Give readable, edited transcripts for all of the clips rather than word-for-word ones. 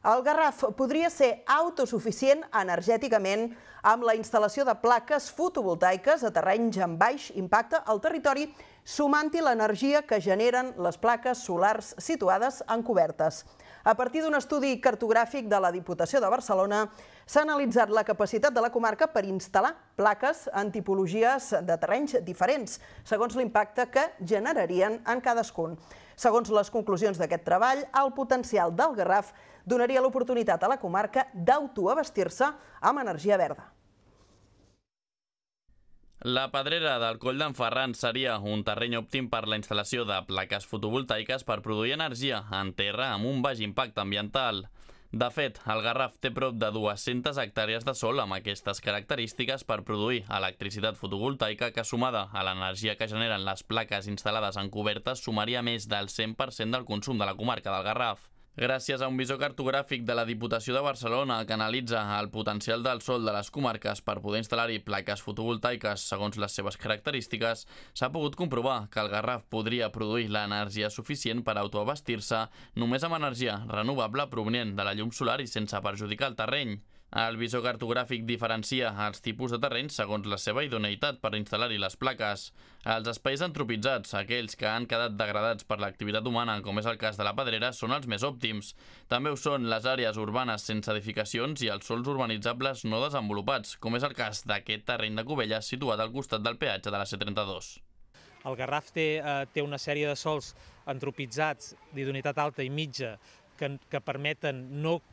El Garraf podria ser autosuficient energèticament amb la instal·lació de plaques fotovoltaiques a terrenys amb baix impacte al territori, sumant-hi l'energia que generen les plaques solars situades en cobertes. A partir d'un estudi cartogràfic de la Diputació de Barcelona, s'ha analitzat la capacitat de la comarca per instal·lar plaques en tipologies de terrenys diferents, segons l'impacte que generarien en cadascun. Segons les conclusions d'aquest treball, el potencial del Garraf donaria l'oportunitat a la comarca d'autoabastir-se amb energia verda. La Pedrera del Coll d'en Ferran seria un terreny òptim per la instal·lació de plaques fotovoltaiques per produir energia en terra amb un baix impacte ambiental. De fet, el Garraf té prop de 200 hectàrees de sòl amb aquestes característiques per produir electricitat fotovoltaica que, sumada a l'energia que generen les plaques instal·lades en cobertes, sumaria més del 100% del consum de la comarca del Garraf. Gràcies a un visor cartogràfic de la Diputació de Barcelona que analitza el potencial del sòl de les comarques per poder instal·lar-hi plaques fotovoltaiques segons les seves característiques, s'ha pogut comprovar que el Garraf podria produir l'energia suficient per autoabastir-se només amb energia renovable provenent de la llum solar i sense perjudicar el terreny. El visor cartogràfic diferencia els tipus de terrenys segons la seva idoneïtat per instal·lar-hi les plaques. Els espais antropitzats, aquells que han quedat degradats per l'activitat humana, com és el cas de la Pedrera, són els més òptims. També ho són les àrees urbanes sense edificacions i els sòls urbanitzables no desenvolupats, com és el cas d'aquest terreny de Cubelles situat al costat del peatge de la C32. El Garraf té una sèrie de sòls antropitzats d'idoneïtat alta i mitja que permeten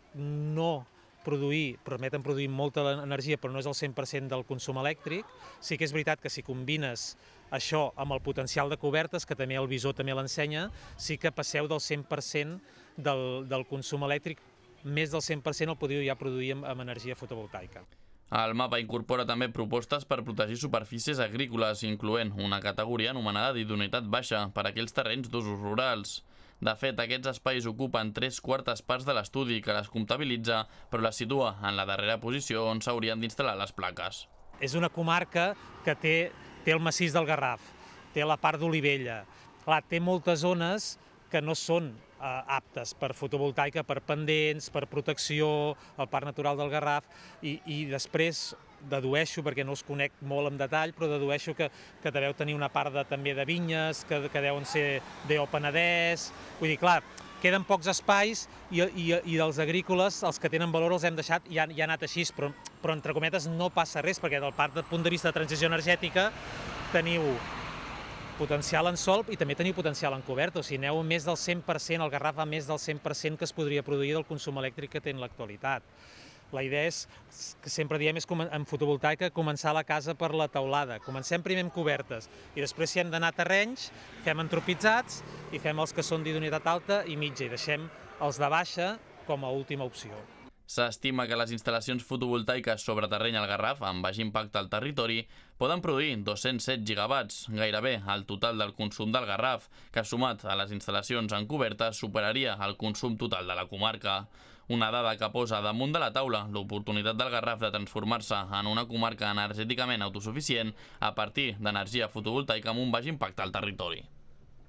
permeten produir molta energia, però no és el 100% del consum elèctric. Sí que és veritat que si combines això amb el potencial de cobertes, que també el visor també l'ensenya, sí que passeu del 100% del consum elèctric, més del 100% el podríeu ja produir amb energia fotovoltaica. El mapa incorpora també propostes per protegir superfícies agrícoles, incloent una categoria anomenada d'idoneïtat baixa per a aquells terrenys d'usos rurals. De fet, aquests espais ocupen 3/4 parts de l'estudi que les comptabilitza, però les situa en la darrera posició on s'haurien d'instal·lar les plaques. És una comarca que té el massís del Garraf, té la part d'Olivella. Té moltes zones que no són aptes per fotovoltaica, per pendents, per protecció, el Parc Natural del Garraf, i després dedueixo, perquè no els conec molt en detall, però dedueixo que deveu tenir una part també de vinyes, que deuen ser d'EO Penedès. Vull dir, clar, queden pocs espais i dels agrícoles, els que tenen valor els hem deixat i ha anat així, però entre cometes no passa res, perquè del punt de vista de transició energètica teniu potencial en sòl i també teniu potencial en coberta, o sigui, aneu més del 100%, el Garraf va més del 100% que es podria produir del consum elèctric que té en l'actualitat. La idea és, que sempre diem, és en fotovoltaica començar la casa per la teulada. Comencem primer amb cobertes i després, si hem d'anar a terrenys, fem antropitzats i fem els que són d'idoneïtat alta i mitja i deixem els de baixa com a última opció. S'estima que les instal·lacions fotovoltaiques sobre terreny al Garraf, amb baix impacte al territori, poden produir 207 gigawatts, gairebé el total del consum del Garraf, que sumat a les instal·lacions en coberta superaria el consum total de la comarca. Una dada que posa damunt de la taula l'oportunitat del Garraf de transformar-se en una comarca energèticament autosuficient a partir d'energia fotovoltaica amb un baix impacte al territori.